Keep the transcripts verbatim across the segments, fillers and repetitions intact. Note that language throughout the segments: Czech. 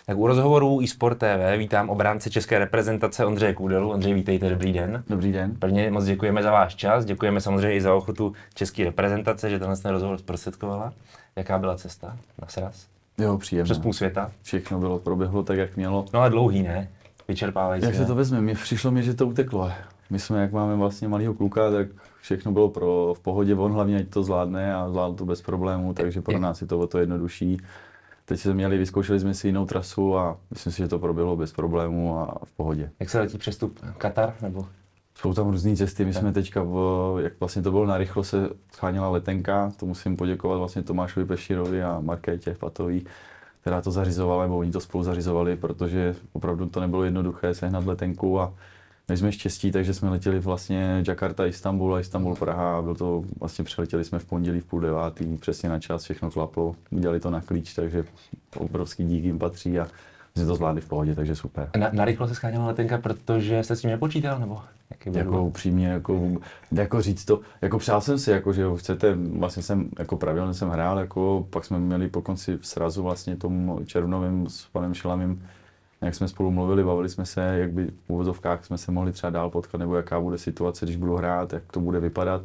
Tak u rozhovorů eSport T V vítám obránce české reprezentace Ondřeje Kůdelu. Ondřej, vítejte, dobrý den. Dobrý den. Prvně moc děkujeme za váš čas, děkujeme samozřejmě i za ochotu české reprezentace, že tenhle ten rozhovor zprostředkovala. Jaká byla cesta na sraz? Jo, příjemné. Přes půl světa? Všechno bylo, proběhlo tak, jak mělo. No ale dlouhý, ne? Vyčerpávající. Jak se to vezme? Mně přišlo mi, že to uteklo. My jsme, jak máme vlastně malýho kluka, tak všechno bylo pro, v pohodě, on hlavně ať to zvládne a zvládl to bez problémů, takže pro nás je to o to jednodušší. Teď jsme měli, vyzkoušeli jsme si jinou trasu a myslím si, že to proběhlo bez problémů a v pohodě. Jak se letí přestup Katar, nebo? Jsou tam různé cesty, my jsme teďka, v, jak vlastně to bylo narychlo, se scháněla letenka, to musím poděkovat vlastně Tomášovi Peširovi a Markétě Patový, která to zařizovala, nebo oni to spolu zařizovali, protože opravdu to nebylo jednoduché sehnat letenku a my jsme štěstí, takže jsme letěli vlastně Jakarta, Istanbul a Istanbul, Praha a byl to, vlastně přeletěli jsme v pondělí v půl devátý, přesně na čas, všechno klaplo, udělali to na klíč, takže obrovský dík jim patří a jsme to zvládli v pohodě, takže super. Na, na rychlo se scháněla letenka, protože jste s tím nepočítal, nebo? Jako upřímně, jako, jako říct to, jako přál jsem si, jako, že chcete, vlastně jsem, jako pravidelně jsem hrál, jako, pak jsme měli po konci v srazu vlastně tomu červnovým s panem Šilamým, jak jsme spolu mluvili, bavili jsme se, jak by v uvozovkách jsme se mohli třeba dál potkat, nebo jaká bude situace, když budu hrát, jak to bude vypadat.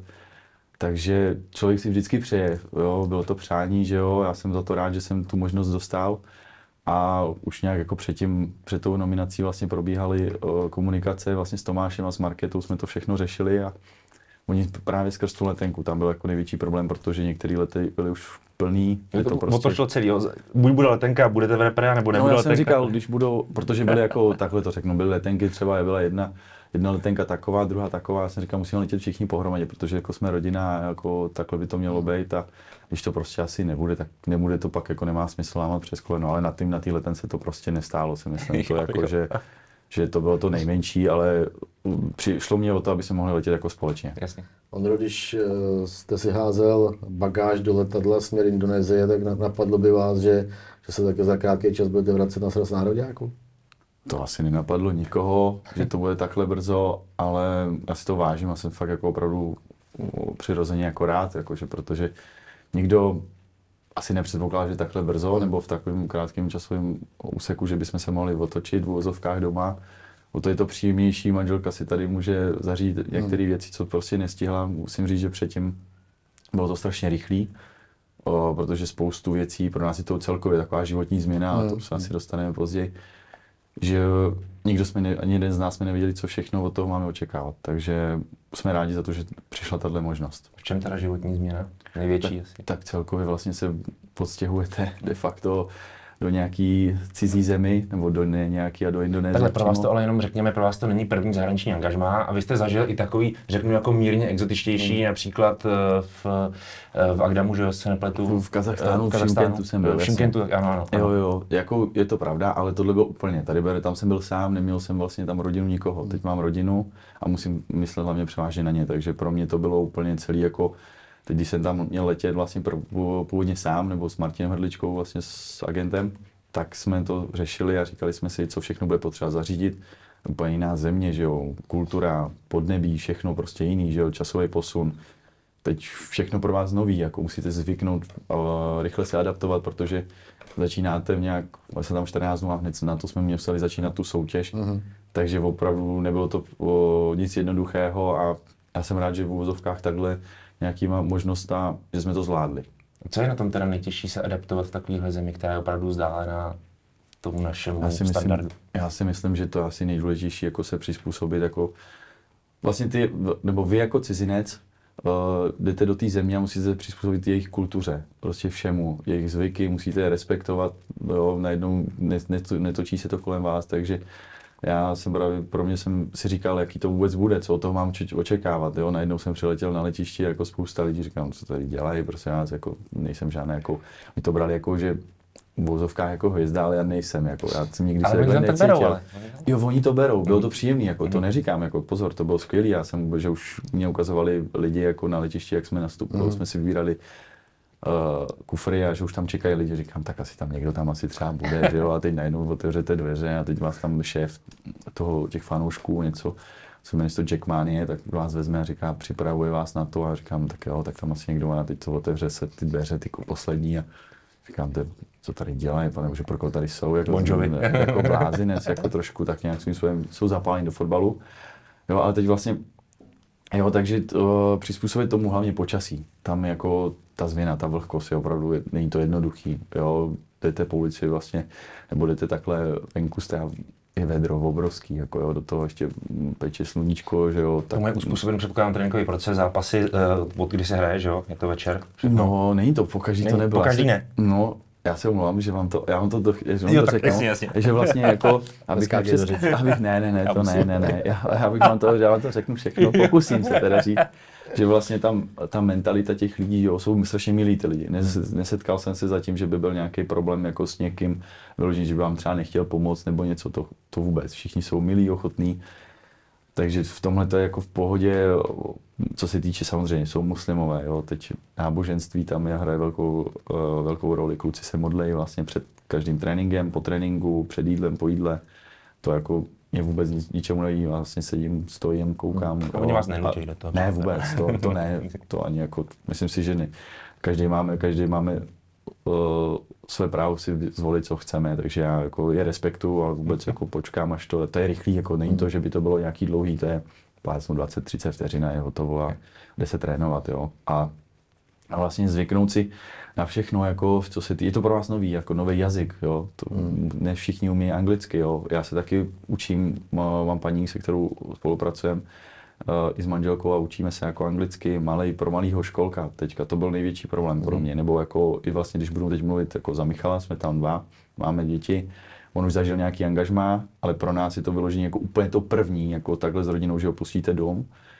Takže člověk si vždycky přeje, jo, bylo to přání, že jo, já jsem za to rád, že jsem tu možnost dostal. A už nějak jako předtím, před tou nominací vlastně probíhaly uh, komunikace vlastně s Tomášem a s Marketou, jsme to všechno řešili a oni právě skrz tu letenku, tam byl jako největší problém, protože některé lety byly už plný. Je to, prostě... to šlo celý, buď bude letenka, budete v repre, nebo nebude no, já letenka? jsem říkal, když budou, protože byly jako, takhle to řeknu, byly letenky, třeba byla jedna, jedna letenka taková, druhá taková, já jsem říkal, musíme letět všichni pohromadě, protože jako jsme rodina, jako takhle by to mělo být a když to prostě asi nebude, tak nebude to pak, jako nemá smysl lámat přes koleno, ale na tým, na té letence to prostě nestálo, si myslím, to jako, že, že to bylo to nejmenší, ale přišlo mě o to, aby jsme mohli letět jako společně. Jasně. Ondro, když jste si házel bagáž do letadla směr Indonésie, tak napadlo by vás, že, že se také za krátký čas budete vracet na sraz nároďáků? To asi nenapadlo nikoho, že to bude takhle brzo, ale já si to vážím a jsem fakt jako opravdu přirozeně jako rád, jakože, protože nikdo asi nepředpokládá, že takhle brzo nebo v takovém krátkém časovém úseku, že bychom se mohli otočit v uvozovkách doma. O to je to příjemnější, manželka si tady může zařídit některé hmm. věci, co prostě nestihla. Musím říct, že předtím bylo to strašně rychlý, o, protože spoustu věcí, pro nás je to celkově taková životní změna, ale to se asi dostaneme později, že nikdo jsme ne, ani jeden z nás jsme nevěděli, co všechno od toho máme očekávat. Takže jsme rádi za to, že přišla tato možnost. V čem teda životní změna? Největší tak, asi. Tak celkově vlastně se podstěhujete de facto do nějaký cizí zemi, nebo do ne, nějaký a do Indonésie. Takhle pro vás to ale jenom řekněme, pro vás to není první zahraniční angažmá a vy jste zažil i takový, řeknu jako mírně exotičtější, hmm. například v, v Agdamu, že se nepletu. V Kazachstánu, v Šimkentu jsem byl. V Šimkentu, ano, ano, ano. Jo, jo, jako je to pravda, ale tohle bylo úplně, tady byl, tam jsem byl sám, neměl jsem vlastně tam rodinu nikoho, teď mám rodinu a musím myslet hlavně převážně na ně, takže pro mě to bylo úplně celý jako, teď když jsem tam měl letět vlastně původně sám, nebo s Martinem Hrdličkou, vlastně s agentem, tak jsme to řešili a říkali jsme si, co všechno bude potřeba zařídit. Úplně jiná země, že jo, kultura, podnebí, všechno prostě jiný, že jo, časový posun. Teď všechno pro vás nový, jako musíte zvyknout, uh, rychle se adaptovat, protože začínáte v nějak, vlastně tam čtrnáct dnů a hned na to jsme museli začínat tu soutěž, uh-huh. takže opravdu nebylo to uh, nic jednoduchého a já jsem rád, že v uvozovkách takhle nějakýma možnostma, že jsme to zvládli. Co je na tom teda nejtěžší se adaptovat v takovéhle zemi, která je opravdu vzdálená tomu našemu já si standardu? Myslím, já si myslím, že to je asi nejdůležitější, jako se přizpůsobit, jako vlastně ty, nebo vy jako cizinec, uh, jdete do té země a musíte se přizpůsobit jejich kultuře, prostě všemu, jejich zvyky, musíte je respektovat, jo, najednou netočí se to kolem vás, takže já jsem právě, pro mě jsem si říkal, jaký to vůbec bude, co od toho mám očekávat, jo, najednou jsem přiletěl na letišti jako spousta lidí, říkám, co tady dělají, prostě já jako nejsem žádný, jako, mi to brali jako, že v vozovkách jako hvězda, ale já nejsem, jako, já jsem nikdy ale se takhle necítil. Berou, ale. Jo, oni to berou, bylo to příjemný, jako, to neříkám, jako, pozor, to bylo skvělý, já jsem, že už mě ukazovali lidi jako na letišti, jak jsme nastupovali, mm. jsme si vybírali Uh, kufry a že už tam čekají lidi, říkám, tak asi tam někdo tam asi třeba bude, že jo, a teď najednou otevřete dveře a teď vás tam šéf toho, těch fanoušků, něco, co jmenuje to Jack Manie, tak vás vezme a říká, připravuje vás na to a říkám, tak jo, tak tam asi někdo má, teď to otevře se ty dveře, ty poslední a říkám, to, co tady dělají, pane bože, pro koho tady jsou, jako, Bon Jovi. jako blázinec, jako trošku tak nějak svým způsobem jsou zapálení do fotbalu. Jo, ale teď vlastně, jo, takže to, přizpůsobit tomu hlavně počasí. Tam jako ta změna, ta vlhkost je opravdu, není to jednoduchý, jo, jdete po ulici vlastně, nebo jdete takhle venku, jste je vedro obrovský, jako jo, do toho ještě peče sluníčko, že jo. Tak... Tomu je uspůsobený, předpokládám, tréninkový proces, zápasy, uh, od kdy se hraje, že jo, je to večer? Všechno. No, není to, pokaždý to nebylo. Pokaždý ne? No, já se omlouvám, že vám to, já vám to, to, že vám jo, to tak řeknu, jasně, jasně. že vlastně jako, abych, přes, abych ne, ne, ne, to ne, ne, ne, já, já bych vám to, já vám to řeknu všechno, pokusím se teda říct, že vlastně tam ta mentalita těch lidí, jo, jsou strašně milí ty lidi. Nesetkal jsem se zatím, že by byl nějaký problém jako s někým, vyloženě, že by vám třeba nechtěl pomoct nebo něco, to, to vůbec. Všichni jsou milí, ochotní. Takže v tomhle to je jako v pohodě, co se týče samozřejmě, jsou muslimové, jo, teď náboženství tam je, hraje velkou, velkou roli, kluci se modlejí vlastně před každým tréninkem, po tréninku, před jídlem, po jídle, to jako mě vůbec nic, ničemu neví, vlastně sedím, stojím, koukám. Hmm. Oni vás nenutí do toho. Ne, vůbec, to, to ne, to ani jako, myslím si, že ne. Každý máme, každý máme uh, své právo si zvolit, co chceme, takže já jako je respektuju, ale vůbec jako počkám, až to, to je rychlý, jako není to, že by to bylo nějaký dlouhý, to je plácnu dvacet třicet vteřin a je hotovo a jde se trénovat, jo. A, a vlastně zvyknout si na všechno, jako, co se tý, je to pro vás nový, jako nový jazyk, jo. To, ne všichni umí anglicky, jo. Já se taky učím, mám paní, se kterou spolupracujeme, i s manželkou a učíme se jako anglicky, malej, pro malýho školka. Teďka to byl největší problém pro mě, nebo jako i vlastně, když budu teď mluvit jako za Michala, jsme tam dva, máme děti, on už zažil nějaký angažmá, ale pro nás je to vyloženě jako úplně to první, jako takhle s rodinou, že opustíte dom,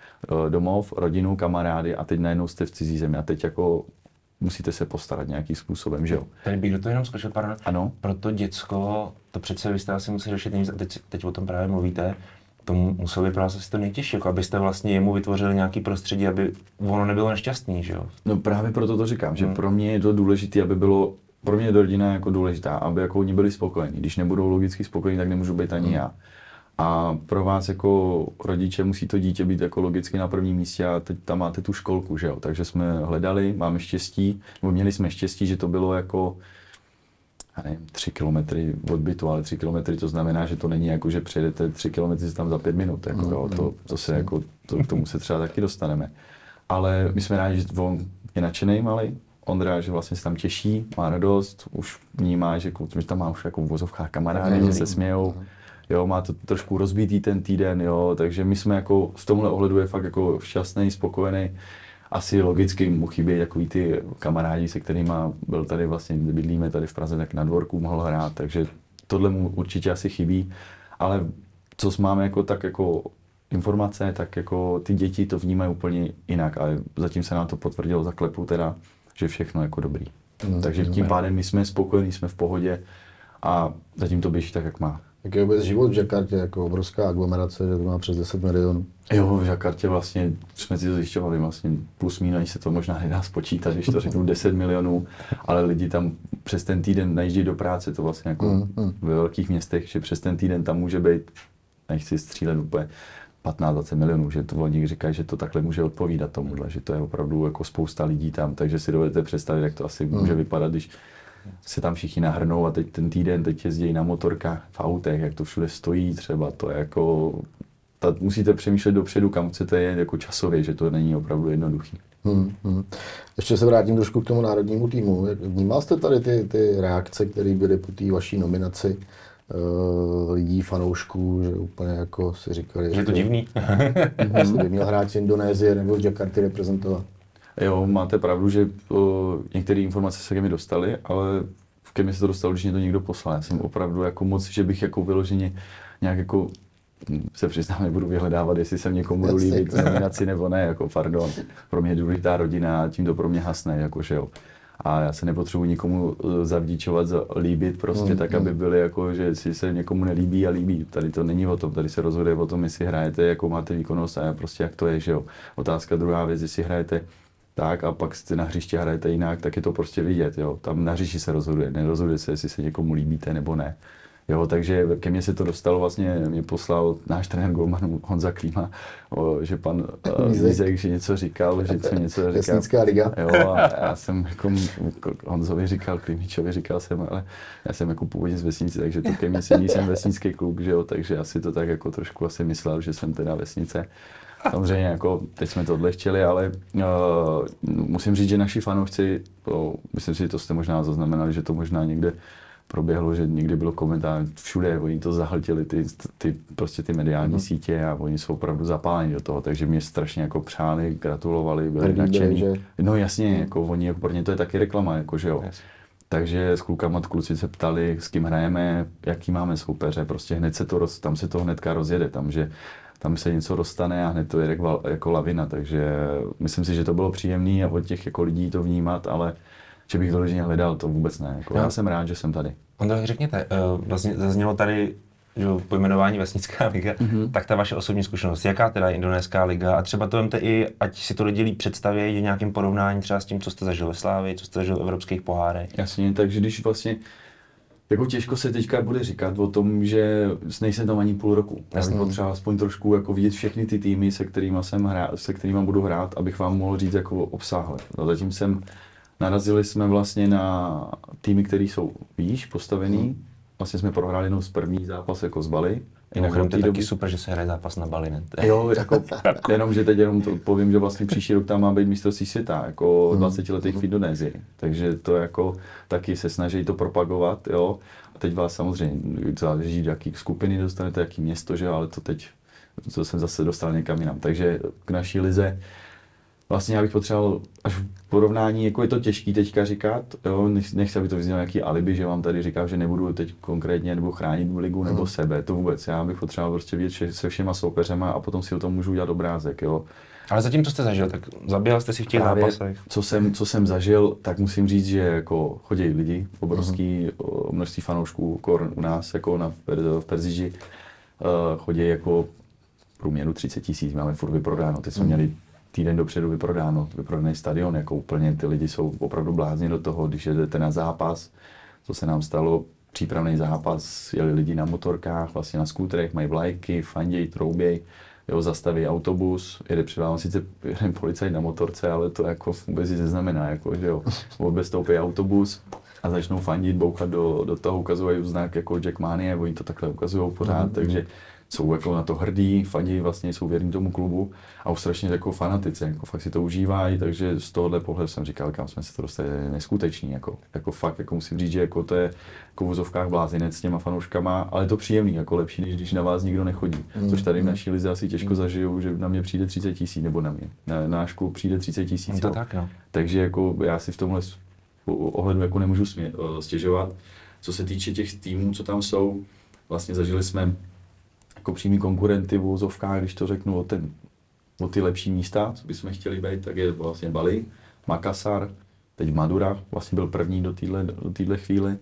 domov, rodinu, kamarády a teď najednou jste v cizí zemi a teď jako musíte se postarat nějakým způsobem, že jo. Tady bych do toho jenom skočil, pardon. Ano. Pro to děcko, to přece vy jste asi museli řešit nejvíc, a teď, teď o tom právě mluvíte, to muselo být pro vás asi to nejtěžší, jako abyste vlastně jemu vytvořili nějaký prostředí, aby ono nebylo nešťastný, že jo? No právě proto to říkám, že hmm. pro mě je to důležité, aby bylo, pro mě je rodina jako důležitá, aby jako oni byli spokojení. Když nebudou logicky spokojení, tak nemůžu být ani hmm. já. A pro vás jako rodiče musí to dítě být jako logicky na prvním místě a teď tam máte tu školku, že jo? Takže jsme hledali, máme štěstí, nebo měli jsme štěstí, že to bylo jako já nevím, tři kilometry od bytu, ale tři kilometry to znamená, že to není jako, že přejedete tři kilometry tam za pět minut, jako, jo, to, to se jako, to, k tomu se třeba taky dostaneme. Ale my jsme rádi, že on je nadšenej malej, Ondra, že vlastně se tam těší, má radost, už vnímá, že, že tam má už jako v vozovkách kamarády, že se smějou, jo, má to trošku rozbitý ten týden, jo, takže my jsme jako v tomhle ohledu je fakt jako šťastný, spokojený. Asi logicky mu chybí takový ty kamarádi, se kterými byl tady vlastně, kde bydlíme tady v Praze, tak na dvorku mohl hrát, takže tohle mu určitě asi chybí, ale co máme jako tak jako informace, tak jako ty děti to vnímají úplně jinak, ale zatím se nám to potvrdilo za klepu teda, že všechno jako dobrý. Hmm, takže tím pádem my jsme spokojení, jsme v pohodě a zatím to běží tak, jak má. Jak je vůbec život v Jakartě, jako obrovská aglomerace, že to má přes deset milionů? Jo, v Jakartě vlastně jsme si to zjišťovali, vlastně plus minus se to možná nedá spočítat, když to řeknu deset milionů, ale lidi tam přes ten týden najíždějí do práce, to vlastně jako mm, mm. ve velkých městech, že přes ten týden tam může být, nechci střílet úplně, patnáct dvacet milionů, že to oni říkají, že to takhle může odpovídat tomuhle, že to je opravdu jako spousta lidí tam, takže si dovedete představit, jak to asi mm. může vypadat, když se tam všichni nahrnou a teď ten týden, teď jezdí na motorkách, v autech, jak to všude stojí třeba, to je jako, ta, musíte přemýšlet dopředu, kam chcete jet jako časově, že to není opravdu jednoduchý. Hmm, hmm. Ještě se vrátím trošku k tomu národnímu týmu. Vnímal jste tady ty, ty reakce, které byly po té vaší nominaci uh, lidí, fanoušků, že úplně jako si říkali, že je to divný. Jestli by měl hráč z Indonésie nebo z Jakarty reprezentovat. Jo, máte pravdu, že o, některé informace se ke mi dostaly, ale ke mně se to dostalo, když mě to někdo poslal. Já jsem opravdu jako moc, že bych jako vyloženě nějak jako se přiznám, nebudu vyhledávat, jestli jsem někomu budu líbit v nominaci nebo ne, jako pardon. Pro mě je důležitá rodina a tím to pro mě hasne, jakože jo. A já se nepotřebuji nikomu zavděčovat, za líbit prostě mm, tak, aby byli jako, že si se někomu nelíbí a líbí. Tady to není o tom, tady se rozhoduje o tom, jestli hrajete, jakou máte výkonnost a prostě jak to je, že jo. Otázka druhá věc, jestli hrajete tak a pak jste na hřiště hrajete jinak, tak je to prostě vidět, jo. Tam na hřišti se rozhoduje, nerozhoduje se, jestli se někomu líbíte nebo ne. Jo, takže ke mně se to dostalo, vlastně mě poslal náš trenér golmanů Honza Klíma, o, že pan uh, Vízek, že něco říkal, že co něco říkal. Vesnická liga. Jo, a já jsem jako Honzovi říkal, Klímičovi říkal jsem, ale já jsem jako původně z vesnice, takže to ke mně sedí, jsem vesnický kluk, že jo, takže asi to tak jako trošku asi myslel, že jsem teda vesnice. Samozřejmě jako teď jsme to odlehčili, ale uh, musím říct, že naši fanoušci, oh, myslím si, že to jste možná zaznamenali, že to možná někde proběhlo, že někdy bylo komentář, všude, oni to zahltili, ty, ty, prostě ty mediální mm. sítě a oni jsou opravdu zapálení do toho, takže mě strašně jako přáli, gratulovali, byli nadšení. Že... No jasně, mm. jako oni, jako pro ně to je taky reklama, jako že jo. Yes. Takže s klukama kluci se ptali, s kým hrajeme, jaký máme soupeře, prostě hned se to, roz, tam se to hnedka rozjede, tam, že tam se něco dostane a hned to je jako, jako lavina, takže myslím si, že to bylo příjemné a od těch jako lidí to vnímat, ale že bych vyloženě hledal, to vůbec ne. Jako, já jsem rád, že jsem tady. Ondro, řekněte, vlastně zaznělo tady že pojmenování Vesnická liga, mm-hmm. tak ta vaše osobní zkušenost, jaká teda je Indonéská liga a třeba to vemte i, ať si to lidi líp představí, nějakým porovnání třeba s tím, co jste zažil ve Slávii, co jste zažil v evropských pohárech. Jasně, takže když vlastně jako těžko se teďka bude říkat o tom, že nejsem tam ani půl roku. Já bych potřeba aspoň trošku jako vidět všechny ty týmy, se kterými jsem hrát, se kterými budu hrát, abych vám mohl říct jako obsáhle. No, zatím jsem narazili jsme vlastně na týmy, které jsou výš postavený. Hmm. Vlastně jsme prohráli jenom z první zápas jako z Bali. Mimochodem to je taky super, že se hraje zápas na Bali, ne? Jo, jako jenom, že teď jenom to povím, že vlastně příští rok tam má být mistrovství světa, jako hmm. dvacetiletých v Indonésii. Takže to jako taky se snaží to propagovat, jo. A teď vás samozřejmě záleží, jaký skupiny dostanete, jaký město, že, ale to teď, to jsem zase dostal někam jinam. Takže k naší lize vlastně já bych potřeboval až v porovnání, jako je to těžký teďka říkat, jo, nechci, aby to vyznělo nějaký alibi, že vám tady říkám, že nebudu teď konkrétně nebo chránit ligu nebo mm. sebe, to vůbec, já bych potřeboval prostě vidět se všema soupeřema a potom si o tom můžu udělat obrázek, jo. Ale zatím, co jste zažil, tak zabíjel jste si v těch Právě, zápasech? Co jsem, co jsem zažil, tak musím říct, že jako chodí lidi, obrovský mm. množství fanoušků u nás, jako na, v Perziži, uh, chodí jako průměru třicet tisíc, máme furt vyprodáno, teď jsme mm. měli týden dopředu vyprodáno, vyprodaný stadion, jako úplně ty lidi jsou opravdu blázni do toho, když jedete na zápas, co se nám stalo, přípravný zápas, jeli lidi na motorkách, vlastně na skúterech, mají vlajky, fanděj, trouběj, jo, zastaví autobus, jede před vámi sice jeden policajt na motorce, ale to jako vůbec nic neznamená, jako, že jo, odbestoupí autobus a začnou fandit, bouchat do, do toho, ukazují znak jako Jack Mania, oni to takhle ukazují pořád, mm-hmm. takže jsou jako na to hrdí, fandí, vlastně jsou věrní tomu klubu a už strašně jako fanatici, jako fakt si to užívají, takže z tohohle pohledu jsem říkal, kam jsme se to dostali, neskuteční, jako, jako fakt, jako musím říct, že jako to je jako v vozovkách blázinec s těma fanouškama, ale je to příjemný, jako lepší, než když na vás nikdo nechodí, mm. což tady v naší lize asi těžko mm. zažiju, že na mě přijde třicet tisíc, nebo na mě, na, na náš klub přijde třicet tisíc, to tak, no. Takže jako já si v tomhle ohledu jako nemůžu smě, stěžovat. Co se týče těch týmů, co tam jsou, vlastně zažili jsme jako přímý konkurenty v úzovkách, když to řeknu o, ten, o ty lepší místa, co bychom chtěli být, tak je vlastně Bali, Makassar, teď Madura, vlastně byl první do téhle do téhle chvíli.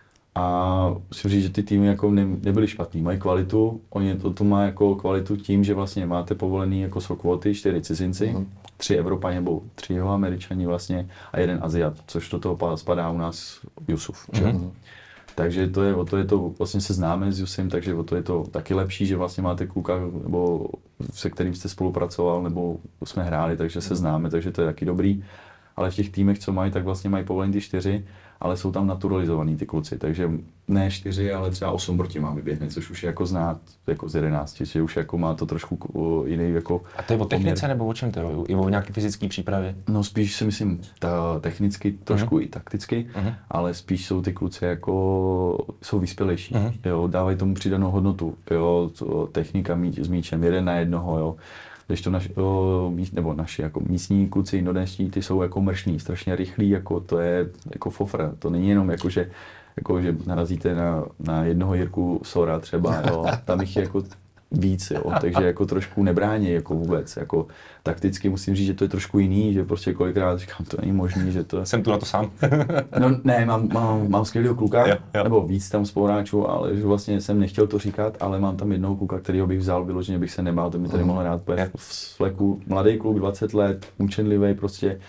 A musím říct, že ty týmy jako ne, nebyly špatný, mají kvalitu, oni to, to má jako kvalitu tím, že vlastně máte povolený jako jsou kvóty, čtyři cizinci, mm. tři Evropani nebo tři jeho Američani vlastně a jeden Aziat, což do toho spadá u nás Jusuf. Mm. Takže to je, o to je to, vlastně se známe s Jusem, takže o to je to taky lepší, že vlastně máte kluka, nebo se kterým jste spolupracoval, nebo jsme hráli, takže se známe, takže to je taky dobrý. Ale v těch týmech, co mají, tak vlastně mají povolený ty čtyři, ale jsou tam naturalizovaný ty kluci, takže ne čtyři, ale třeba osm proti mám vyběhne, což už je jako znát jako z jedenácti, že už jako má to trošku jiný jako A to je o technice poměr. nebo o čem to je? I o nějaké fyzické přípravě? No spíš si myslím ta, technicky trošku uh-huh. i takticky, uh-huh. ale spíš jsou ty kluci jako jsou vyspělejší, uh-huh. jo, dávají tomu přidanou hodnotu, jo, to, technika mít s míčem jeden na jednoho, jo. Když to naši, o, nebo naši jako místní kluci indonéští, ty jsou jako mršní, strašně rychlí, jako to je jako fofra, to není jenom jako, že, jako, že narazíte na, na jednoho Jirku Sora třeba, jo, tam jich je jako víc, jo, takže jako trošku nebrání jako vůbec, jako takticky musím říct, že to je trošku jiný, že prostě kolikrát říkám, to není možný, že to... Jsem tu na to sám. No ne, mám, mám, mám skvělého kluka, jo, jo. nebo víc tam spoluhráčů, ale že vlastně jsem nechtěl to říkat, ale mám tam jednoho kluka, kterýho bych vzal, vyloženě bych se nebál, to mi tady mohl hrát v fleku, mladý kluk, dvacet let, učenlivý prostě,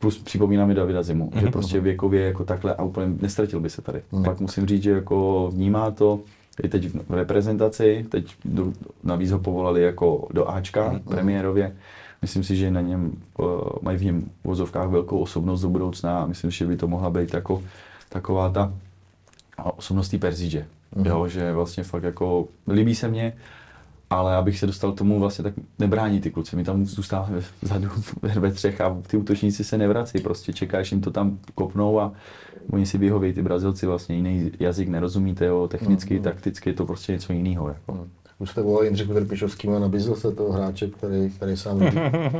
plus připomíná mi Davida Zimu, mm-hmm. že prostě věkově jako takhle a úplně nestratil by se tady. Mm. Pak musím říct, že jako vnímá to, i teď v reprezentaci, teď do, navíc ho povolali jako do Ačka, mm. premiérově. Myslím si, že na něm uh, mají v něm v vozovkách velkou osobnost do budoucna a myslím, že by to mohla být jako taková ta osobnost Perzidže. Mm. Jo, že vlastně fakt jako líbí se mně, ale abych se dostal k tomu vlastně tak nebrání ty kluci. My tam zůstáváme vzadu ve třech a ty útočníci se nevrací. Prostě čekáš jim to tam kopnou a oni si vyhovějí, ty Brazilci vlastně jiný jazyk nerozumíte, jo, technicky, mm. takticky je to prostě něco jiného. Jako. Mm. Už jste volal Jindřichu Trpišovskýmu a nabízel se toho hráče, který, který sám vidí.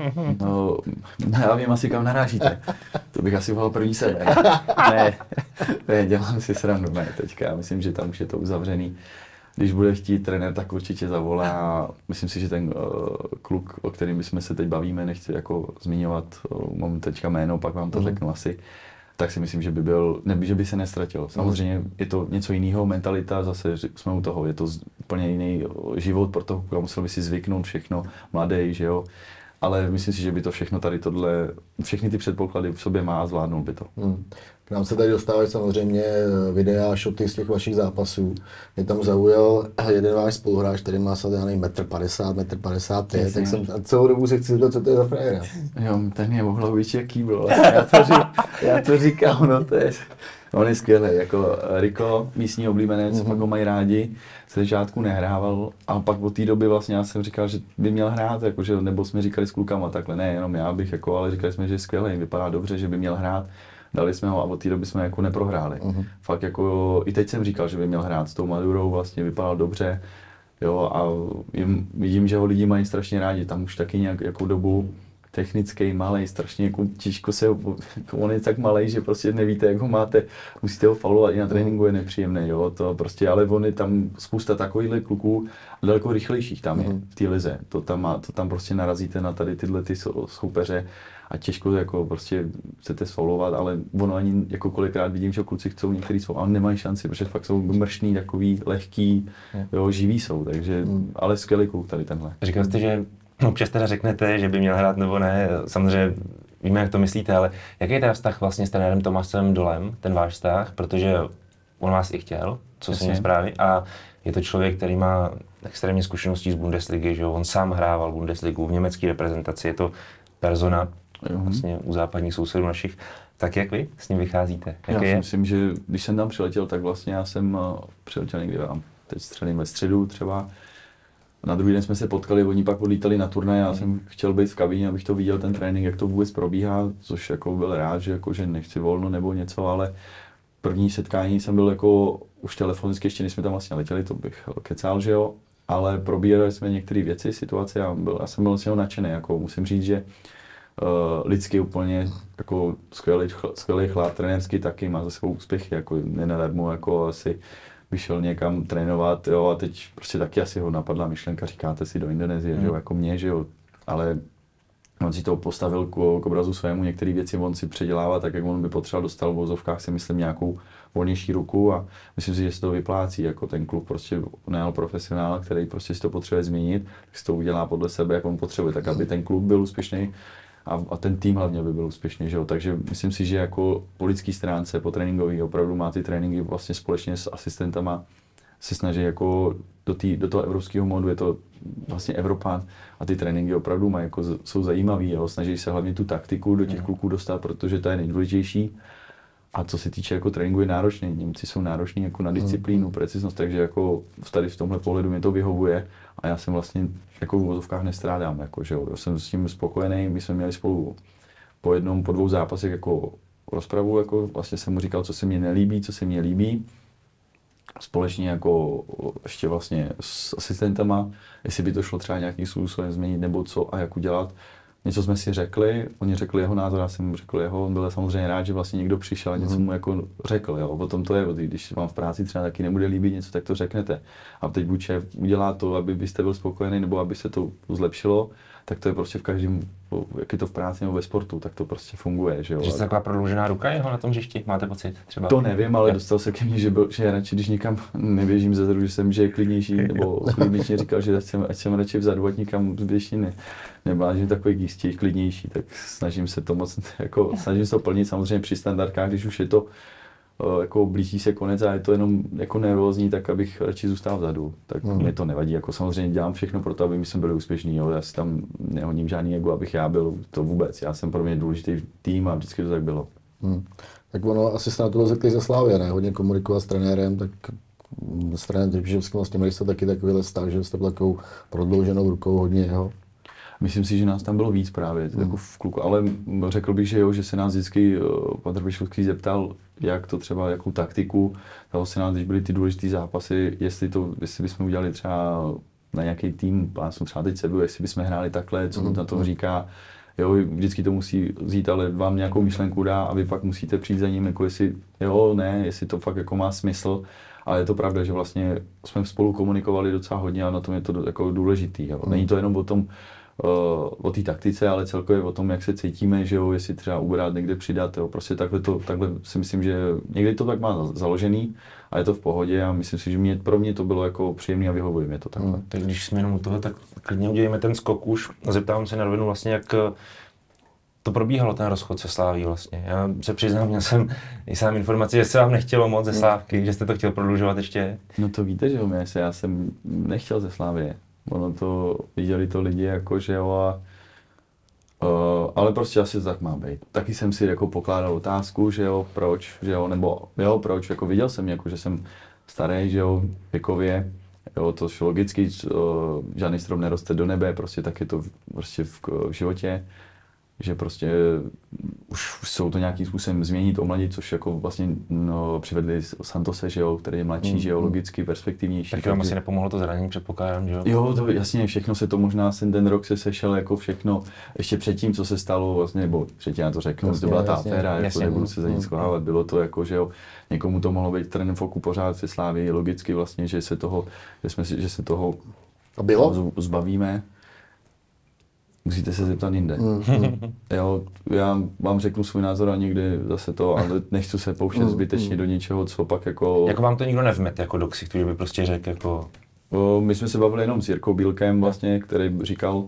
No, já vím asi kam narážíte. To bych asi volal první sebe. Ne, ne, dělám si srandu, ne, teďka. Já myslím, že tam už je to uzavřený. Když bude chtít trenér, tak určitě zavolá a myslím si, že ten uh, kluk, o kterým bychom se teď bavíme, nechci jako zmiňovat, uh, mám teďka jméno, pak vám to mm. řeknu asi, tak si myslím, že by byl, ne, že by se nestratil. Samozřejmě je to něco jiného, mentalita, zase jsme u toho, je to úplně jiný život pro toho, musel by si zvyknout všechno, mladý, že jo. Ale myslím si, že by to všechno tady tohle, všechny ty předpoklady v sobě má a zvládnul by to. Hmm. K nám se tady dostávají samozřejmě videa a šoty z těch vašich zápasů. Mě tam zaujal jeden váš spoluhráč, který má snad metr padesát, metr padesát pět, tak jsem a celou dobu se chci zeptat, co to je za frajera. Jo, ten je ohlavič jak kýbl, já to, řík, já to říkám, no to je, on je skvělý, jako Rico, místní oblíbenec, mm-hmm. pak ho mají rádi, se začátku nehrával, a pak od té doby vlastně já jsem říkal, že by měl hrát, jakože, nebo jsme říkali s klukama takhle, ne jenom já bych, jako, ale říkali jsme, že je skvělý, vypadá dobře, že by měl hrát. Dali jsme ho a od té doby jsme jako neprohráli. Uh-huh. Fakt jako, i teď jsem říkal, že by měl hrát s tou Madurou, vlastně vypadal dobře, jo, a jim, vidím, že ho lidi mají strašně rádi, tam už taky nějakou dobu technický, malej, strašně jako těžko se, on je tak malej, že prostě nevíte, jak ho máte, musíte ho faulovat, i na tréninku je nepříjemný, jo, to prostě, ale on je tam spousta takovýchhle kluků, daleko rychlejších tam je v té lize, to tam, má, to tam prostě narazíte na tady tyhle ty soupeře a těžko jako prostě chcete sfaulovat, ale ono ani jako kolikrát vidím, že kluci chcou některý svou, ale nemají šanci, protože fakt jsou mršný, takový, lehký, jo, živí jsou, takže, ale skvělý kluk tady tenhle. Říkal jste, že občas teda řeknete, že by měl hrát nebo ne, samozřejmě víme, jak to myslíte, ale jaký je teda vztah vlastně s trenérem Tomasem Dolem, ten váš vztah, protože on vás i chtěl, co se mě zprávy, a je to člověk, který má extrémně zkušeností z Bundesligy, že jo, on sám hrával Bundesligu v německé reprezentaci, je to persona vlastně u západních sousedů našich. Tak jak vy s ním vycházíte? Jak já je? Si myslím, že když jsem tam přiletěl, tak vlastně já jsem přiletěl někdy vám, teď střelím ve středu třeba. Na druhý den jsme se potkali, oni pak odlítali na turnaj, já jsem chtěl být v kabině, abych to viděl ten trénink, jak to vůbec probíhá, což jako byl rád, že, jako, že nechci volno nebo něco, ale první setkání jsem byl jako už telefonicky, ještě než jsme tam vlastně letěli, to bych kecal, že jo, ale probírali jsme některé věci, situace a byl, já jsem byl vlastně nadšený, jako musím říct, že uh, lidsky úplně jako skvělý, skvělý chlap, trenérsky taky má za sebou úspěchy, jako nenadarmo, jako asi vyšel někam trénovat, jo, a teď prostě taky asi ho napadla myšlenka, říkáte si do Indonésie, mm. že jo, jako mě, že jo, ale on si to postavil k, k obrazu svému, některé věci on si předělává tak, jak on by potřeboval, dostal v vozovkách si myslím nějakou volnější ruku a myslím si, že se to vyplácí, jako ten klub prostě najal profesionál, který prostě si to potřebuje změnit, tak si to udělá podle sebe, jak on potřebuje, tak aby ten klub byl úspěšný a, a ten tým hlavně by byl úspěšný, že jo, takže myslím si, že jako po lidské stránce, po tréninkový, opravdu má ty tréninky vlastně společně s asistentama se snaží jako do, tý, do toho evropského modu, je to vlastně Evropán a ty tréninky opravdu mají, jako, jsou zajímavý, jo? Snaží se hlavně tu taktiku do těch kluků dostat, protože to je nejdůležitější. A co se týče jako tréninku je náročný, Němci jsou nároční jako na disciplínu, preciznost, takže jako tady v tomhle pohledu mě to vyhovuje a já jsem vlastně jako v vozovkách nestrádám, jako, že jo? Já jsem s tím spokojený, my jsme měli spolu po jednom, po dvou zápasech jako rozpravu, jako vlastně jsem mu říkal, co se mně nelíbí, co se mně líbí. Společně jako ještě vlastně s asistentama, jestli by to šlo třeba nějakým způsobem změnit nebo co a jak udělat. Něco jsme si řekli, oni řekli jeho názor, já jsem mu řekl jeho, on byl samozřejmě rád, že vlastně někdo přišel a něco mu jako řekl, jo. Potom to je, když vám v práci třeba taky nebude líbit něco, tak to řeknete. A teď buď šéf udělá to, aby byste byl spokojený nebo aby se to zlepšilo, tak to je prostě v každém, jak je to v práci nebo ve sportu, tak to prostě funguje, že jo. Že jste taková prodloužená ruka jeho na tom hřišti, máte pocit třeba? To nevím, ale dostal se ke mně, že, byl, že radši, když nikam neběžím zezadu, že jsem, že je klidnější, nebo klidnější říkal, že ať jsem, ať jsem radši vzadu, ať nikam zběží ne. Neblážím takový jistě, klidnější, tak snažím se to moc, jako snažím se to plnit samozřejmě při standardkách, když už je to jako blíží se konec a je to jenom jako nervózní, tak abych radši zůstal vzadu. Tak mm. mě to nevadí, jako samozřejmě dělám všechno pro to, aby my jsme byli úspěšní, jo. Já si tam nehoním žádný ego, abych já byl, to vůbec. Já jsem pro mě důležitý tým a vždycky to tak bylo. Mm. Tak ono, asi se na to zvykli ze Slavie, ne? Hodně komunikovat s trenérem, tak s trenérem Trpišovským vlastně měli jste taky takovýhle vztah, že jste byl takovou prodlouženou rukou hodně jeho. Myslím si, že nás tam bylo víc právě, mm. jako v kluku, ale řekl bych, že jo, že se nás vždycky pan Trpišovský zeptal, jak to třeba, jakou taktiku, toho se nás, když byly ty důležité zápasy, jestli to, jestli bychom udělali třeba na nějaký tým, já jsem třeba teď sebu, jestli bychom hráli takhle, co mm. na tom říká, jo, vždycky to musí vzít, ale vám nějakou myšlenku dá a vy pak musíte přijít za ním, jako jestli, jo, ne, jestli to fakt jako má smysl, ale je to pravda, že vlastně jsme spolu komunikovali docela hodně a na tom je to jako důležitý, jo. Není to jenom o tom, o té taktice, ale celkově o tom, jak se cítíme, že jo, jestli třeba ubrat, někde přidat, jo, prostě takhle, to, takhle si myslím, že někdy to tak má založený a je to v pohodě a myslím si, že mě, pro mě to bylo jako příjemné a vyhovuje mě to takhle. Hmm, tak když jsme jenom u toho, tak klidně udělejme ten skok už a zeptám se na rovinu vlastně, jak to probíhalo, ten rozchod se Slaví vlastně. Já se přiznám, měl jsem i sám informaci, že se vám nechtělo moc ze Slávky, že jste to chtěl prodlužovat ještě. No to víte, že jo, já jsem nechtěl ze Slávie. Ono to, viděli to lidi jako, že jo, a, uh, ale prostě asi to tak má být. Taky jsem si jako pokládal otázku, že jo, proč, že jo, nebo jo, proč, jako viděl jsem, jako, že jsem starý, že jo, věkově, jo, to logicky, uh, žádný strom neroste do nebe, prostě tak je to prostě v, v životě, že prostě už jsou to nějakým způsobem změnit, omladit, což jako vlastně no, přivedli Santose, že jo, který je mladší, mm, že jo, logicky perspektivnější. Tak vám asi nepomohlo to zranění, předpokládám, že jo? Jo, to jasně, všechno se to možná, ten, ten rok se sešel jako všechno, ještě předtím, co se stalo vlastně, nebo předtím já to řeknu, jasně, to byla ta jasně, aféra, jako jasně, nebudu se za nic schovávat, bylo to jako, že jo, někomu to mohlo být trendem v oku pořád se Slávy, logicky vlastně, že se toho, že jsme si, že se toho a bylo? zbavíme. Musíte se zeptat jinde. Mm. Jo, já vám řeknu svůj názor a někdy zase to, ale nechci se pouštět zbytečně do něčeho, co pak jako... Jako vám to nikdo nevmet jako do ksichtu, že by prostě řekl jako... O, my jsme se bavili jenom s Jirkou Bílkem vlastně, který říkal,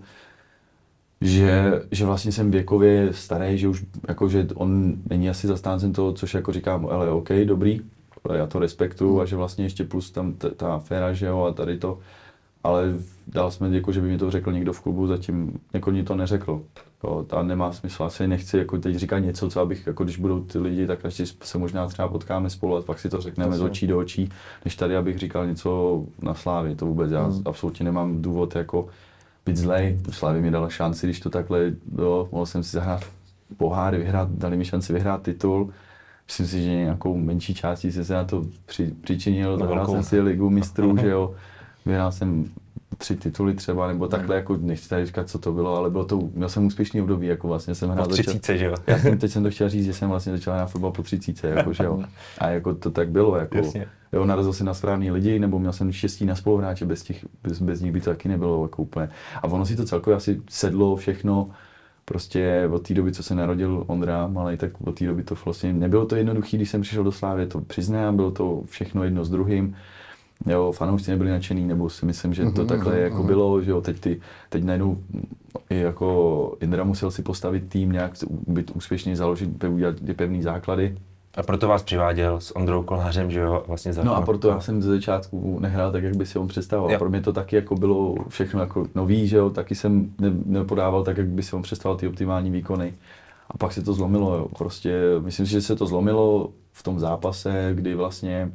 že, že vlastně jsem věkově starý, že už jako, že on není asi zastáncem toho, což jako říkám, ale OK, dobrý, já to respektuju a že vlastně ještě plus tam t- ta aféra, že jo, a tady to. Ale dal jsme jako, že by mi to řekl někdo v klubu, zatím jako mi to neřekl. Jo, a nemá smysl, asi nechci jako teď říkat něco, co abych, jako když budou ty lidi, tak ještě se možná třeba potkáme spolu a pak si to řekneme z očí do očí, než tady abych říkal něco na Slávě, to vůbec, já hmm. absolutně nemám důvod jako být zlej. Slávě mi dala šanci, když to takhle, jo, mohl jsem si zahrát poháry, vyhrát, dali mi šanci vyhrát titul. Myslím si, že nějakou menší částí jsem se na to při, přičinil, zahrál jsem si ligu mistrů, že jo. Vyhrál jsem tři tituly třeba, nebo takhle, jako nechci tady říkat, co to bylo, ale bylo to, měl jsem úspěšný období, jako vlastně jsem hrál... Po třicíce, že jo? Já jsem, teď jsem to chtěl říct, že jsem vlastně začal hrát fotbal po třicíce, jako, že jo. A jako to tak bylo, jako, jasně. Jo, narazil jsem na správný lidi, nebo měl jsem štěstí na spoluhráče, bez těch, bez, bez nich by to taky nebylo, jako úplně. A ono si to celkově asi sedlo všechno, prostě od té doby, co se narodil Ondra malej, tak od té doby to vlastně nebylo to jednoduché, když jsem přišel do Slávy, to přiznám, bylo to všechno jedno s druhým. Jo, fanoušci nebyli nadšený, nebo si myslím, že to mm-hmm, takhle mm-hmm. jako bylo, že jo, teď, ty, teď najednou i jako Indra musel si postavit tým, nějak být úspěšně založit, udělat ty pevný základy. A proto vás přiváděl s Ondrou Kolářem, že jo, vlastně za... No a proto já jsem ze začátku nehrál tak, jak by si on představoval. Jo. Pro mě to taky jako bylo všechno jako nový, že jo, taky jsem ne, nepodával tak, jak by si on představoval ty optimální výkony. A pak se to zlomilo, jo, prostě myslím si, že se to zlomilo v tom zápase, kdy vlastně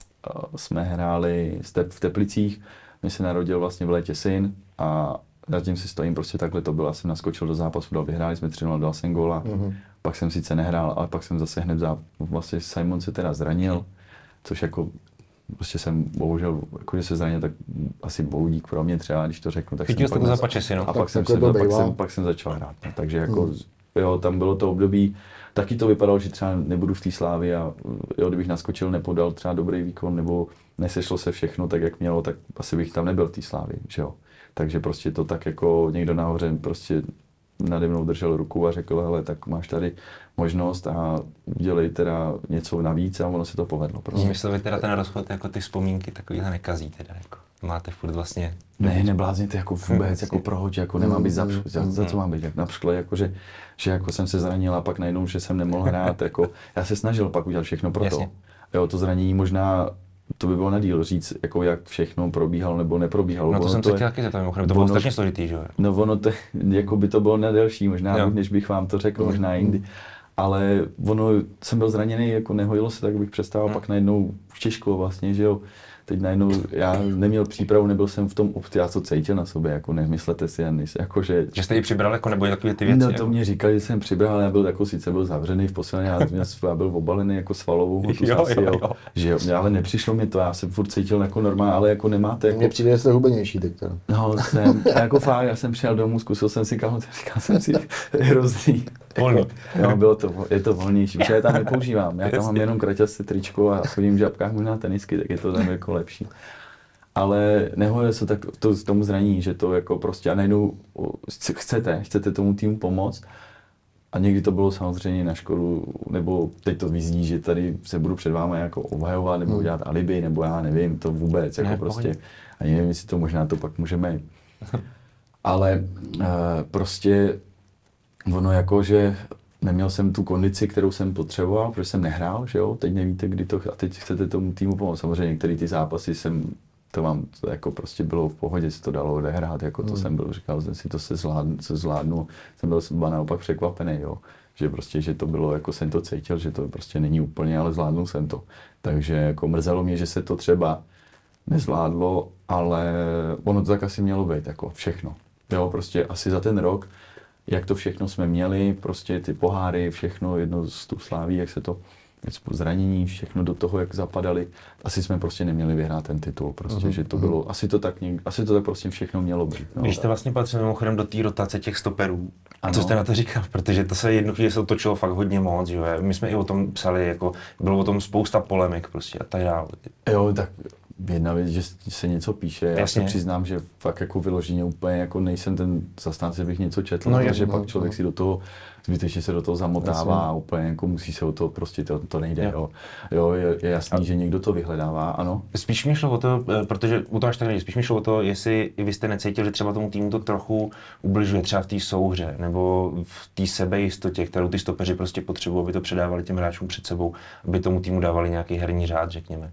jsme hráli v Teplicích, mi se narodil vlastně v létě syn a zatím si stojím, prostě takhle to bylo, já jsem naskočil do zápasu, dal vyhráli jsme tři nula, dal jsem góla, mm-hmm. pak jsem sice nehrál, ale pak jsem zase hned záp... vlastně Simon se teda zranil, což jako prostě jsem bohužel, jako že se zranil, tak asi boudík pro mě třeba, když to řeknu. Tak chytil jste to za pačesi, no. A pak jsem, se, pak, jsem, pak jsem začal hrát, no. Takže jako, mm. jo, tam bylo to období, taky to vypadalo, že třeba nebudu v té Slávě a jo, kdybych naskočil, nepodal třeba dobrý výkon nebo nesešlo se všechno tak, jak mělo, tak asi bych tam nebyl v té Slávě, že jo. Takže prostě to tak jako někdo nahoře prostě nade mnou držel ruku a řekl, hele, tak máš tady možnost a udělej teda něco navíc a ono se to povedlo. Prostě. Myslel teda ten rozchod jako ty vzpomínky takovýhle nekazí teda jako. Máte furt vlastně... Ne, neblázněte jako vůbec, jako prohoď, jako nemám být za, za, za co mám být, jak například jako, že, že jako jsem se zranil a pak najednou, že jsem nemohl hrát, jako já se snažil pak udělat všechno pro to. Jo, to zranění možná, to by bylo na díl říct, jako jak všechno probíhalo nebo neprobíhalo. No to jsem se taky zeptal, mimochodem, to bylo strašně složitý, že jo? No ono to, jako by to bylo na delší, možná, jo. než bych vám to řekl, možná jindy. Ale ono, jsem byl zraněný, jako nehojilo se, tak bych přestával, hmm. pak najednou těžko vlastně, že jo. Teď najednou, já neměl přípravu, nebyl jsem v tom opti, já to cítil na sobě, jako nemyslete si, jen, jako že... Že jste ji přibral, jako nebo takové ty věci? No to jako? mě říkali, že jsem přibral, ale já byl jako, sice byl zavřený v posilovně, já byl obalený jako svalovou hmotu, jo, asi, jo, jo. že jo, ale nepřišlo mi to, já jsem furt cítil jako normálně, ale jako nemáte jako... Mně přijde, že jste hubenější teď teda. No, jsem, jako fakt, já jsem přijel domů, zkusil jsem si kalhoty, říkal jsem si, hrozný. Volný. No, bylo to, je to volnější, protože já tam nepoužívám, já tam mám jenom kraťasté tričko a chodím v žabkách, možná tenisky, tak je to tam jako lepší. Ale nehojil se tak to z tomu zranění, že to jako prostě a najednou chcete, chcete tomu týmu pomoct a někdy to bylo samozřejmě na školu, nebo teď to vyzní, že tady se budu před vámi jako obhajovat, nebo dělat alibi, nebo já nevím, to vůbec, jako ne, prostě, a nevím, jestli to možná to pak můžeme, ale uh, prostě ono jako, že neměl jsem tu kondici, kterou jsem potřeboval, protože jsem nehrál, že jo, teď nevíte, kdy to, a teď chcete tomu týmu pomoct, samozřejmě některé ty zápasy jsem to mám, to jako prostě bylo v pohodě, se to dalo odehrát, jako to hmm. jsem byl, říkal jsem si, to se zvládnu, se zvládnu, jsem byl naopak překvapený, jo, že prostě, že to bylo, jako jsem to cítil, že to prostě není úplně, ale zvládnul jsem to, takže jako mrzelo mě, že se to třeba nezvládlo, ale ono to tak asi mělo být, jako všechno, jo, prostě asi za ten rok, jak to všechno jsme měli, prostě ty poháry, všechno, jedno z tu sláví, jak se to zranění, všechno do toho, jak zapadali. Asi jsme prostě neměli vyhrát ten titul, prostě, uh-huh. že to bylo, asi to tak, asi to tak prostě všechno mělo být. No. Když jste vlastně patřil mimochodem do té rotace těch stoperů, a co jste na to říkal? Protože to se jednu chvíli se otočilo fakt hodně moc, jo. My jsme i o tom psali, jako bylo o tom spousta polemik prostě a tak dále. Jo, tak jedna věc, že se něco píše, já Jasně. se přiznám, že fakt jako vyloženě úplně jako nejsem ten zastánce, bych něco četl, no, že no, pak člověk no. si do toho zbytečně se do toho zamotává a úplně jako musí se o to, prostě to, to nejde, jo. Jo, je, je jasný, a že někdo to vyhledává, ano. Spíš mi šlo o to, protože u toho až tak nejde, spíš mi šlo o to, jestli i vy jste necítil, že třeba tomu týmu to trochu ubližuje, třeba v té souhře, nebo v té sebejistotě, kterou ty stopeři prostě potřebují, aby to předávali těm hráčům před sebou, aby tomu týmu dávali nějaký herní řád, řekněme.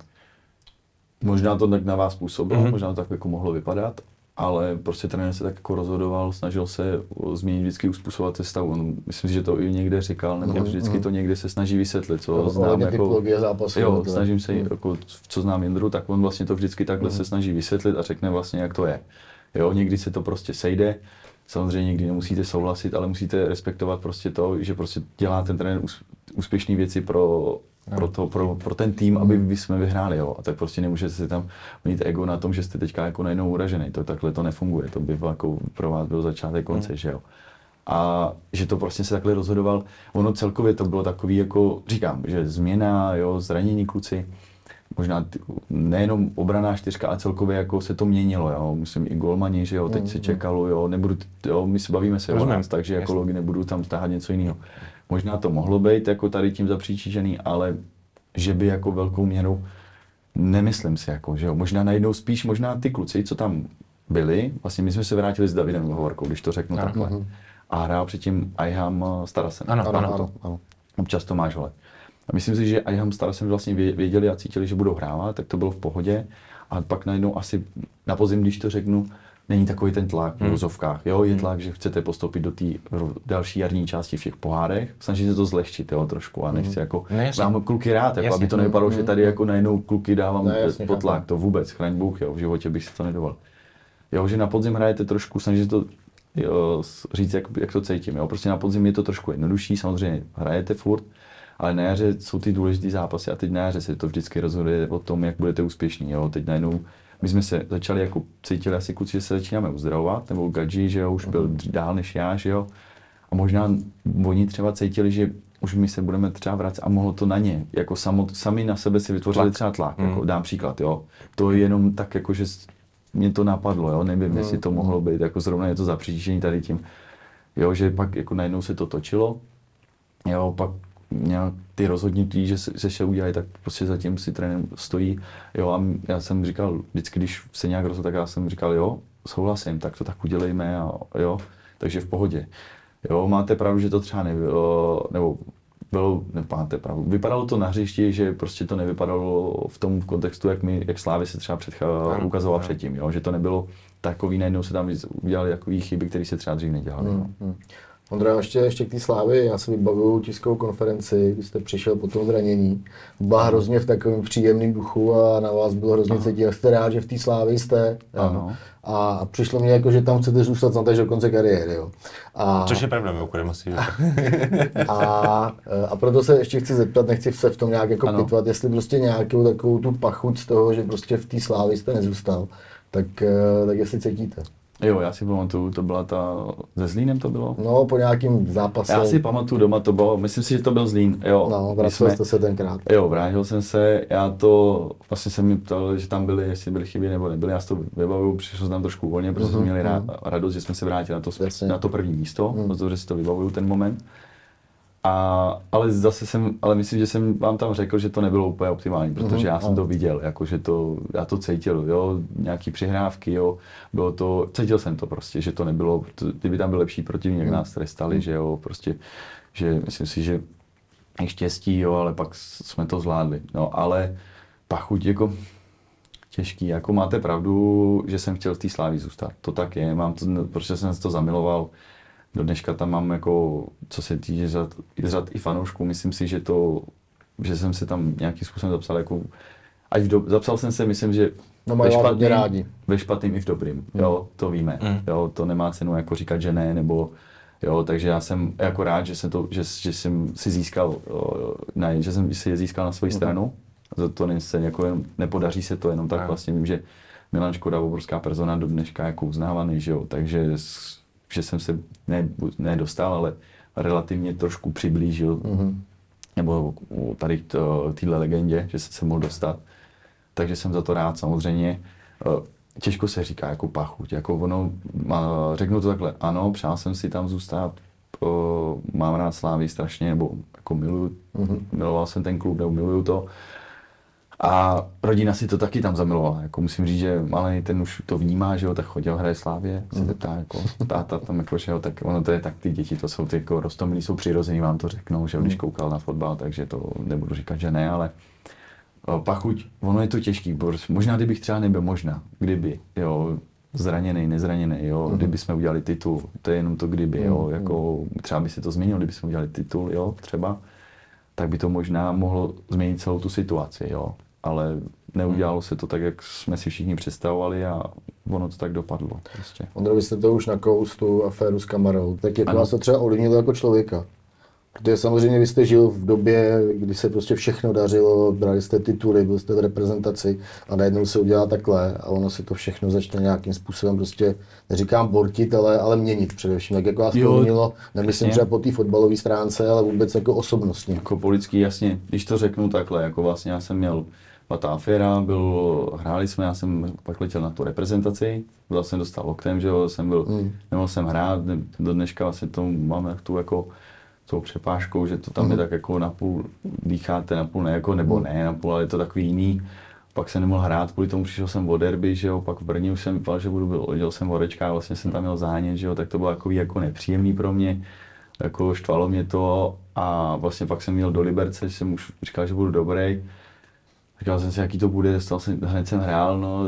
Možná to tak na vás působilo, mm-hmm. možná to tak jako mohlo vypadat, ale prostě trenér se tak jako rozhodoval, snažil se změnit vždycky uspůsobovat sestavu. On, myslím si, že to i někde říkal, nebo mm-hmm. vždycky to někde se snaží vysvětlit, co no, znám jako... zápasu, jo, snažím se, mm. jako, co znám Jindru, tak on vlastně to vždycky takhle mm. se snaží vysvětlit a řekne vlastně, jak to je. Jo, někdy se to prostě sejde, samozřejmě někdy nemusíte souhlasit, ale musíte respektovat prostě to, že prostě dělá ten trenér úspěšné věci pro Pro, to, pro, pro ten tým, aby vy jsme vyhráli, jo. A tak prostě nemůžete si tam mít ego na tom, že jste teďka jako najednou uražený. To takhle to nefunguje, to by jako pro vás byl začátek konce, mm. že jo. A že to prostě se takhle rozhodoval, ono celkově to bylo takový jako, říkám, že změna, jo, zranění kluci, možná t- nejenom obraná čtyřka, ale celkově jako se to měnilo, jo. Myslím i golmani, že jo, teď mm. se čekalo, jo, nebudu, jo, my se bavíme se o nás, takže jako logi nebudu tam stáhat něco jiného. Možná to mohlo být jako tady tím zapříčiněný, ale že by jako velkou měrou, nemyslím si jako, že jo, možná najednou spíš možná ty kluci, co tam byli, vlastně my jsme se vrátili s Davidem Hovorkou, když to řeknu ano, takhle. Ano. A hrál předtím Ayham Starasem. Ano, ano, ano, ano, ano. Občas Tomáš Holek. A myslím si, že Ayham Starasem vlastně věděli a cítili, že budou hrávat, tak to bylo v pohodě. A pak najednou asi na podzim, když to řeknu, není takový ten tlak v vozovkách, jo, je tlak, že chcete postoupit do té další jarní části v těch pohárech, snažíte to zlehčit, jo, trošku a nechci jako, mám kluky rád, jako, aby to nevypadalo, že tady jako najednou kluky dávám no, jasně, pod tlak, to vůbec, chraň Bůh, jo, v životě bych si to nedovolil. Jo, že na podzim hrajete trošku, snažíte to jo, říct, jak, jak to cítím, jo, prostě na podzim je to trošku jednodušší, samozřejmě hrajete furt, ale na jaře jsou ty důležitý zápasy a teď na jaře se to vždycky rozhoduje o tom, jak budete úspěšní, jo, teď najednou my jsme se začali jako cítili asi kluci, že se začínáme uzdravovat, nebo Gadži, že jo, už byl dál než já, že jo. A možná oni třeba cítili, že už my se budeme třeba vracet a mohlo to na ně, jako samo, sami na sebe si vytvořili tlak. třeba tlak, mm. jako dám příklad, jo. To je jenom tak jako, že mě to napadlo, jo, nevím, jestli to mohlo být, jako zrovna je to zapříčinění tady tím, jo, že pak jako najednou se to točilo, jo, pak nějak ty rozhodnutí, že se, se udělají, tak prostě zatím si trenér stojí, jo, a já jsem říkal, vždycky, když se nějak rozhodl, tak já jsem říkal, jo, souhlasím, tak to tak udělejme a jo, takže v pohodě. Jo, máte pravdu, že to třeba nebylo, nebo bylo, nemáte pravdu, vypadalo to na hřišti, že prostě to nevypadalo v tom kontextu, jak my, jak Slávy se třeba před, ukazoval předtím, jo, že to nebylo takový, najednou se tam udělali takový chyby, které se třeba dřív nedělaly. Hmm, hmm. Ondra, ještě, ještě k té Slávy, já si vybavuju tiskovou konferenci, kdy jste přišel po tom zranění. Byla hrozně v takovém příjemném duchu a na vás bylo hrozně cítit, jak jste rád, že v té Slávii jste. Ano. A, a přišlo mně jako, že tam chcete zůstat snad až do konce kariéry. Jo. A, Což je pravda, mimochodem asi. a, a proto se ještě chci zeptat, nechci se v tom nějak jako pitvat, jestli prostě nějakou takovou tu pachuť z toho, že prostě v té Slávii jste nezůstal, tak, tak jestli cítíte. Jo, já si pamatuju, to byla ta, ze Zlínem to bylo? No, po nějakým zápase. Já si pamatuju doma, to bylo, myslím si, že to byl Zlín, jo. No, vracel jste se tenkrát. Jo, vrátil jsem se, já to, vlastně jsem mi ptal, že tam byly, jestli byly chyby nebo nebyly, já si to vybavuju, přišel jsem tam trošku volně, protože mm-hmm. jsme měli rád, radost, že jsme se vrátili na to, na to první místo, mm. protože si to vybavuju ten moment. A, ale zase jsem, ale myslím, že jsem vám tam řekl, že to nebylo úplně optimální, protože mm-hmm. já jsem to viděl, jako že to, já to cítil, jo, nějaký přihrávky, jo, bylo to, cítil jsem to prostě, že to nebylo, to, kdyby tam byl lepší protivník, jak nás trestali, mm. že jo, prostě, že myslím si, že je štěstí, jo, ale pak jsme to zvládli, no, ale pachuť, jako těžký, jako máte pravdu, že jsem chtěl v té Slávii zůstat, to tak je, mám to, protože jsem se to zamiloval. Do dneška tam mám jako, co se týče řad, řad i fanoušků, myslím si, že to, že jsem se tam nějakým způsobem zapsal jako, ať v do, zapsal jsem se, myslím, že no, ve špatným, ve špatným i v dobrým, mm. jo, to víme, mm. jo, to nemá cenu jako říkat, že ne, nebo, jo, takže já jsem jako rád, že jsem to, že, že jsem si získal, ne, že jsem si je získal na svoji mm. stranu, za to ne, se jako jen, nepodaří se to jenom tak, mm. vlastně vím, že Milan Škoda, obrovská persona, do dneška jako uznávaný, že jo, takže že jsem se ne, nedostal, ale relativně trošku přiblížil, mm-hmm. nebo tady k téhle legendě, že jsem se mohl dostat. Takže jsem za to rád samozřejmě. Těžko se říká jako pachuť, jako ono, řeknu to takhle, ano, přál jsem si tam zůstat, mám rád Slávii strašně, nebo jako miluju, mm-hmm. miloval jsem ten klub, nebo miluju to. A rodina si to taky tam zamilovala, jako musím říct, že malý ten už to vnímá, že jo, tak chodil hraje Slávě, se zeptá jako táta tam jako, že jo, tak ono to je tak, ty děti to jsou ty jako roztomilí, jsou přirozený, vám to řeknou, že jo, když koukal na fotbal, takže to nebudu říkat, že ne, ale pachuť, ono je to těžký, možná kdybych třeba nebyl, možná, kdyby, jo, zraněný, nezraněný, jo, kdyby jsme udělali titul, to je jenom to kdyby, jo, jako třeba by se to změnilo, kdyby jsme udělali titul, jo, třeba, tak by to možná mohlo změnit celou tu situaci, jo. Ale neudělalo se to tak, jak jsme si všichni představovali a ono to tak dopadlo. Prostě. Ondro, vy jste to už nakous, tu aféru s kamerou, tak jak vás to třeba ovlivnilo jako člověka? Protože samozřejmě vy jste žil v době, kdy se prostě všechno dařilo, brali jste tituly, byl jste v reprezentaci a najednou se udělá takhle a ono se to všechno začne nějakým způsobem prostě, neříkám bortit, ale, ale měnit především. Tak jako vás to ovlivnilo, nemyslím jasně. třeba po té fotbalové stránce, ale vůbec jako osobnostně. Jako politický, jasně, když to řeknu takhle, jako vlastně já jsem měl ta aféra, byl, hráli jsme, já jsem pak letěl na tu reprezentaci, byl jsem dostal loktem, že jo, jsem byl, hmm. nemohl jsem hrát, do dneška vlastně to máme tu jako tou přepážkou, že to tam mm. je tak jako napůl dýcháte, napůl ne, jako, nebo ne, napůl, ale je to takový jiný. Pak jsem nemohl hrát, kvůli tomu přišel jsem o derby, že jo, pak v Brně už jsem vypadal, že budu, letěl jsem Horečka, vlastně jsem tam měl zánět, že jo, tak to bylo takový jako nepříjemný pro mě, jako štvalo mě to a vlastně pak jsem měl do Liberce, že jsem už říkal, že budu dobrý. Říkal jsem si, jaký to bude, dostal jsem, hned jsem hrál, no,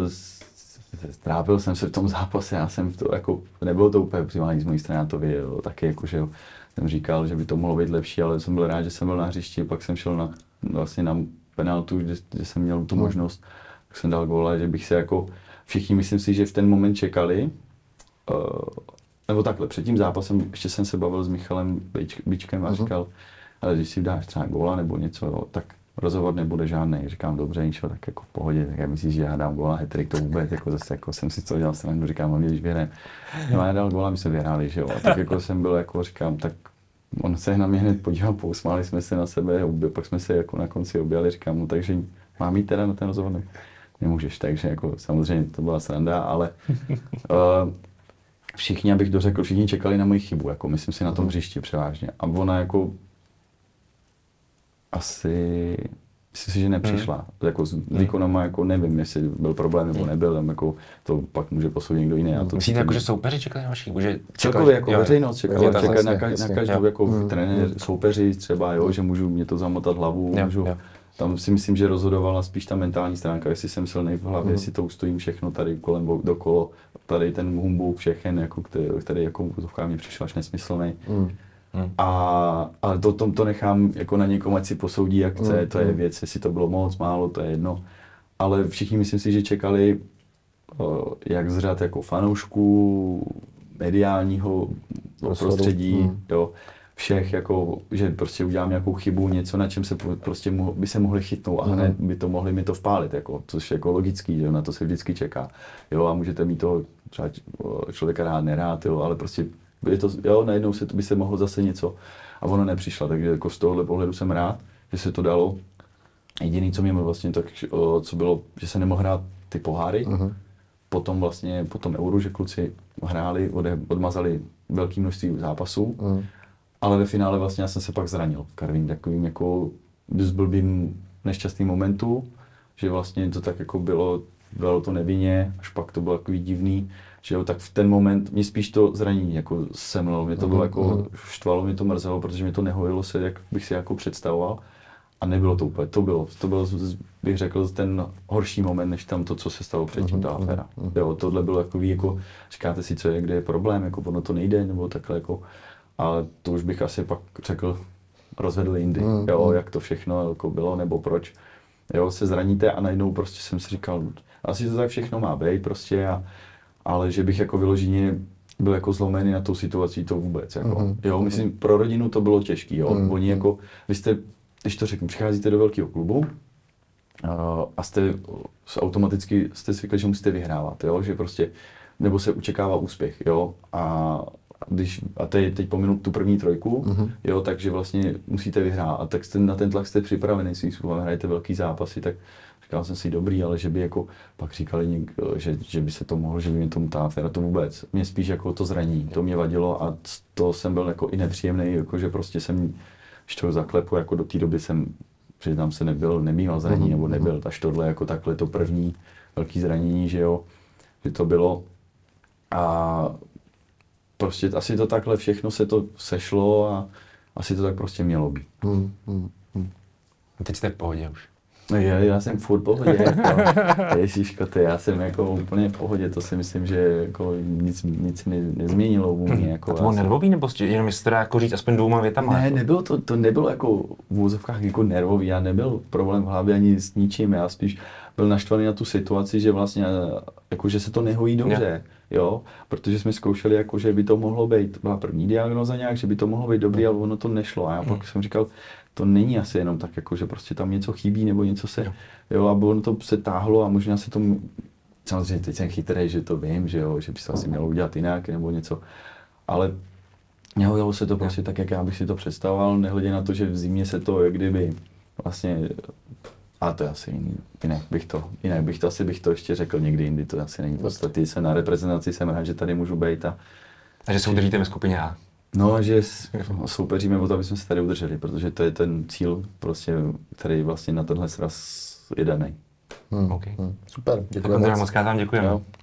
trápil jsem se v tom zápase, já jsem to jako, nebylo to úplně optimální z mojí strany, já to věděl, taky jako, že jo. Jsem říkal, že by to mohlo být lepší, ale jsem byl rád, že jsem byl na hřišti, pak jsem šel na, vlastně na penaltu, kde, kde jsem měl tu možnost, tak jsem dal góla, že bych se jako, všichni myslím si, že v ten moment čekali, uh, nebo takhle, před tím zápasem ještě jsem se bavil s Michalem Bičkem a říkal, ale když si dáš třeba góla nebo něco, jo, tak rozhovor nebude žádný. Říkám, dobře, ničo, tak jako v pohodě, tak já myslím, že já dám góla, hat-trick, to vůbec, jako zase jako jsem si to dělal stranu, říkám, hlavně když vyhrajeme. No, já dal góla, my jsme vyhráli, že jo, a tak jako jsem byl, jako říkám, tak on se na mě hned podíval, pousmáli jsme se na sebe, obě, pak jsme se jako na konci objali, říkám mu, takže mám jít teda na ten rozhovor, nemůžeš, takže jako samozřejmě to byla sranda, ale uh, všichni, abych dořekl, všichni čekali na moji chybu, jako myslím si na tom hřišti převážně. A ona jako asi, myslím si, že nepřišla. Hmm. Jako s výkonama jako nevím, jestli byl problém nebo nebyl, tam jako to pak může posoudit někdo jiný. A to myslíte jako, že soupeři čekali na vaši chybu? Celkově jako jo, veřejnost čekala, čekala na, jasně, na každou, jo. jako hmm. trenér, soupeři třeba, jo, že můžu mě to zamotat hlavu, jo, můžu, jo. Tam si myslím, že rozhodovala spíš ta mentální stránka, jestli jsem silný v hlavě, mm. jestli to ustojím všechno tady kolem dokolo, tady ten humbuk všechen, jako, který, který jako v mě přišel až nesmyslný. Mm. A, a to, to, to nechám jako na někom, ať si posoudí, jak chce, mm. to je věc, jestli to bylo moc, málo, to je jedno. Ale všichni myslím si, že čekali, jak z řad jako fanoušků, mediálního prostředí, mm. jo, všech, jako, že prostě udělám nějakou chybu, něco, na čem se prostě mo- by se mohli chytnout a hned by to mohli mi to vpálit, jako, což je jako logický, že na to se vždycky čeká. Jo, a můžete mít toho třeba člověka rád, nerád, jo, ale prostě je to, jo, najednou se, by se mohlo zase něco a ono nepřišlo, takže jako z tohohle pohledu jsem rád, že se to dalo. Jediný, co mě vlastně tak, co bylo, že se nemohl hrát ty poháry, uh-huh. potom vlastně po tom Euru, že kluci hráli, ode, odmazali velké množství zápasů, uh-huh. ale ve finále vlastně já jsem se pak zranil v Karvín, takovým jako dost blbým nešťastným momentu, že vlastně to tak jako bylo, bylo to nevinně, až pak to bylo takový divný, že jo, tak v ten moment mě spíš to zranění jako semlelo, mě to bylo jako, štvalo, mě to mrzelo, protože mě to nehojilo se, jak bych si jako představoval a nebylo to úplně, to bylo, to byl, bych řekl, ten horší moment, než tam to, co se stalo předtím, ta aféra. Jo, tohle bylo takový jako, říkáte si, co je, kde je problém, jako ono to nejde, nebo takhle jako, ale to už bych asi pak řekl, rozvedl jindy, mm, jo, mm. jak to všechno jako bylo, nebo proč. Jo, se zraníte a najednou prostě jsem si říkal, asi to tak všechno má být prostě, a, ale že bych jako vyloženě byl jako zlomený na tou situací, to vůbec, jako. Mm. Jo, myslím, pro rodinu to bylo těžký, jo, mm. oni jako, vy jste, když to řeknu, přicházíte do velkého klubu uh, a jste automaticky, jste zvykli, že musíte vyhrávat, jo, že prostě, nebo se očekává úspěch, jo, a Když, a teď, teď pominu tu první trojku, uh-huh. jo, takže vlastně musíte vyhrát a tak jste, na ten tlak jste připravený, svým způsobem hrajete velký zápasy, tak říkal jsem si dobrý, ale že by jako pak říkali, něk, že, že by se to mohlo, že by mě tomu ta aféra, to vůbec. Mě spíš jako to zranění, to mě vadilo a to jsem byl jako i nepříjemný, jako že prostě jsem, když to zaklepu, jako do té doby jsem, přiznám se, nebyl, nemýval zranění, uh-huh. nebo nebyl, až tohle jako takhle to první velký zranění, že jo, že to bylo a prostě asi to takhle všechno se to sešlo a asi to tak prostě mělo být. Hmm, hmm, hmm. A teď jste v pohodě už. No já, já jsem furt v pohodě, jako, ježiško, ty, já jsem jako úplně v pohodě, to si myslím, že jako nic, nic mi nezměnilo u mě. Jako, a to bylo nervový, nebo jenom jestli to jako říct aspoň dvouma větama? Ne, jako? nebylo to, to nebylo jako v úvozovkách jako nervový, já nebyl problém v hlavě ani s ničím, já spíš byl naštvaný na tu situaci, že vlastně jako, že se to nehojí dobře, jo, protože jsme zkoušeli, jako, že by to mohlo být, byla první diagnóza nějak, že by to mohlo být dobrý, ale ono to nešlo a já pak jsem říkal, to není asi jenom tak, jako, že prostě tam něco chybí nebo něco se, jo, a ono to se táhlo a možná se to, samozřejmě teď jsem chytrý, že to vím, že jo, že by se asi mělo udělat jinak nebo něco, ale nehojilo se to prostě tak, jak já bych si to představoval, nehledě na to, že v zimě se to, jak kdyby vlastně, a to je asi jiný, jinak bych to, jinak bych to, asi bych to ještě řekl někdy jindy, to asi není podstatný, jsem na reprezentaci, jsem rád, že tady můžu být a... A že soupeříte ve skupině A. No, že soupeříme o to, aby jsme se tady udrželi, protože to je ten cíl, prostě, který vlastně na tenhle sraz je daný. Hmm, okay. hmm. Super, děkujeme. Tak Ondřej, moc krát vám děkujeme.